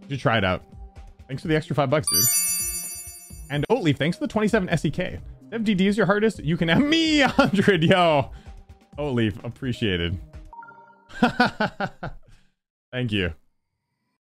You should try it out. Thanks for the extra $5, dude. And Oatleaf, thanks for the 27 SEK. If DD is your hardest, you can have me 100, yo. Oatleaf, appreciated. Thank you.